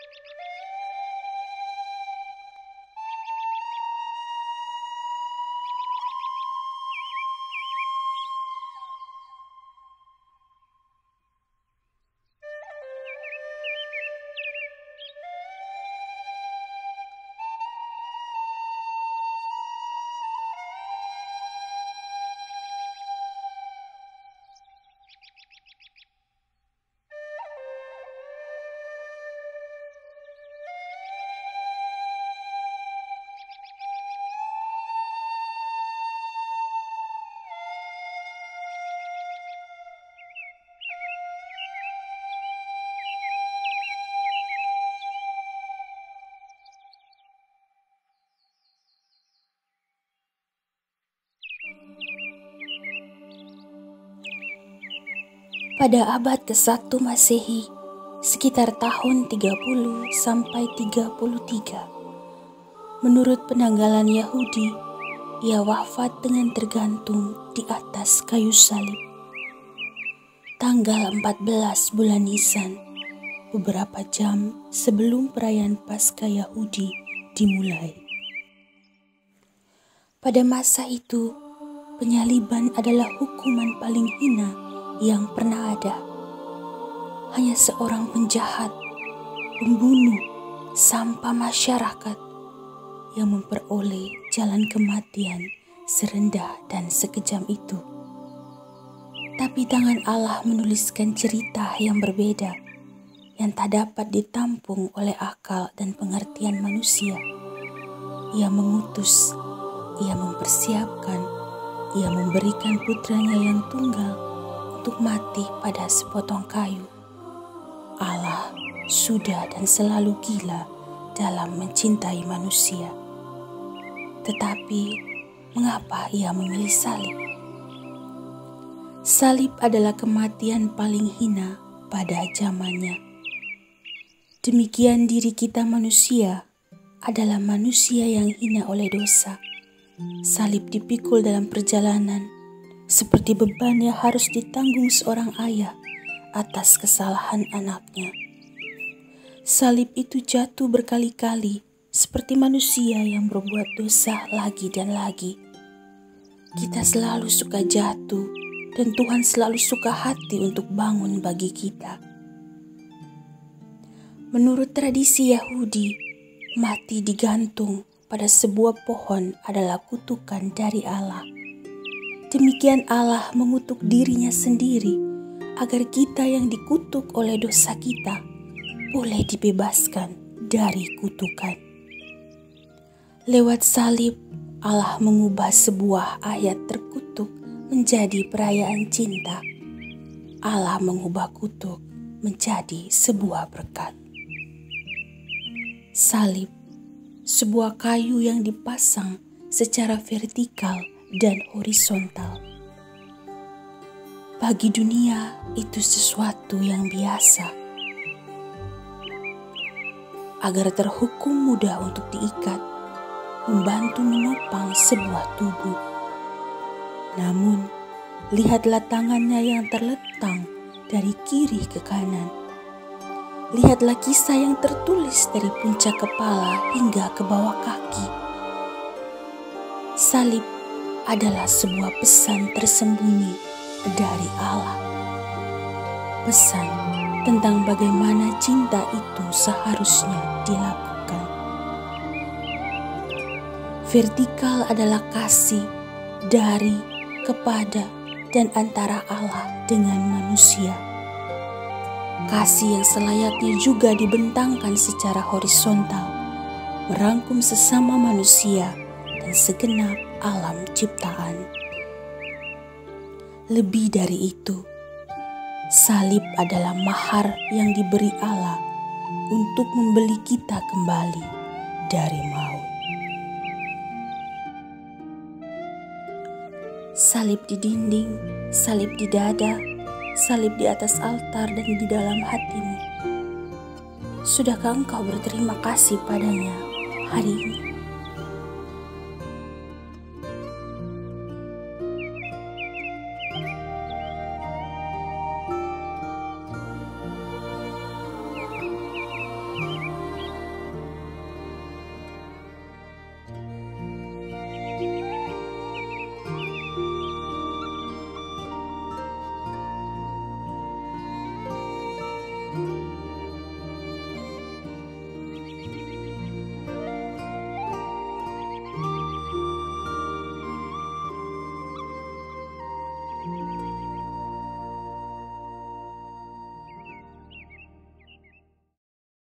Pada abad ke-1 Masehi, sekitar tahun 30 sampai 33, menurut penanggalan Yahudi, ia wafat dengan tergantung di atas kayu salib. Tanggal 14 bulan Nisan, beberapa jam sebelum perayaan Paskah Yahudi dimulai. Pada masa itu, penyaliban adalah hukuman paling hina yang pernah ada. Hanya seorang penjahat, pembunuh, sampah masyarakat yang memperoleh jalan kematian serendah dan sekejam itu. Tapi tangan Allah menuliskan cerita yang berbeda, yang tak dapat ditampung oleh akal dan pengertian manusia. Ia mengutus, ia mempersiapkan, ia memberikan putranya yang tunggal untuk mati pada sepotong kayu. Allah sudah dan selalu gila dalam mencintai manusia. Tetapi mengapa ia memilih salib? Salib adalah kematian paling hina pada zamannya. Demikian diri kita manusia adalah manusia yang hina oleh dosa. Salib dipikul dalam perjalanan seperti beban yang harus ditanggung seorang ayah atas kesalahan anaknya. Salib itu jatuh berkali-kali seperti manusia yang berbuat dosa lagi dan lagi. Kita selalu suka jatuh dan Tuhan selalu suka hati untuk bangun bagi kita. Menurut tradisi Yahudi, mati digantung pada sebuah pohon adalah kutukan dari Allah. Demikian Allah mengutuk dirinya sendiri agar kita yang dikutuk oleh dosa kita boleh dibebaskan dari kutukan. Lewat salib, Allah mengubah sebuah ayat terkutuk menjadi perayaan cinta. Allah mengubah kutuk menjadi sebuah berkat. Salib, sebuah kayu yang dipasang secara vertikal dan horizontal. Bagi dunia itu sesuatu yang biasa. Agar terhukum mudah untuk diikat, membantu menopang sebuah tubuh. Namun, lihatlah tangannya yang terletang dari kiri ke kanan. Lihatlah kisah yang tertulis dari puncak kepala hingga ke bawah kaki. Salib adalah sebuah pesan tersembunyi dari Allah. Pesan tentang bagaimana cinta itu seharusnya dilakukan. Vertikal adalah kasih dari, kepada, dan antara Allah dengan manusia. Kasih yang selayaknya juga dibentangkan secara horizontal, merangkum sesama manusia dan segenap alam ciptaan. Lebih dari itu, salib adalah mahar yang diberi Allah untuk membeli kita kembali dari maut. Salib di dinding, salib di dada, salib di atas altar dan di dalam hatimu. Sudahkah engkau berterima kasih padanya hari ini?